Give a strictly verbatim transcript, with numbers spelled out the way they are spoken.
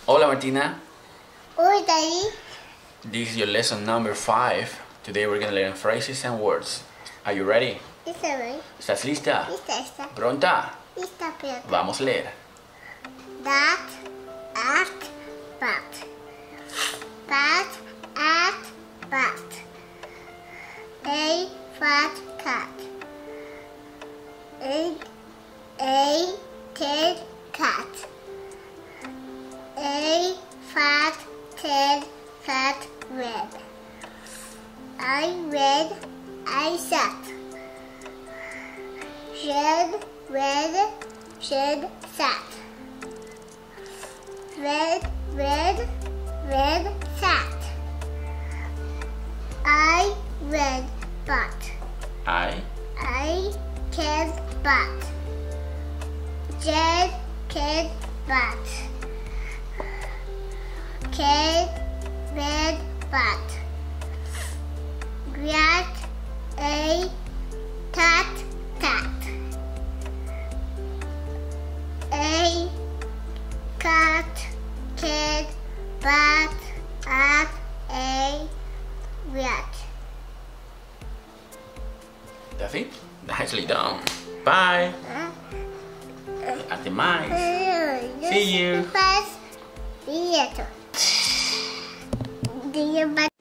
Hola Martina. Hola Daddy. This is your lesson number five. Today we're going to learn phrases and words. Are you ready? Está bien. ¿Estás lista? Lista, está. ¿Pronta? Lista, pero. Vamos a leer. That, at, bat. Bat, at, bat. A fat cat. A, a tail cat. A fat tail cat red. I read, I sat. Red, red, red sat. Red, red, red sat. I read but. I. I can but. Red can but. Can red but. Rat a tat tat. A cat can but at a rat. That's it. Nicely done. Bye. Uh, At the mice. uh, See you. First, theater. Do you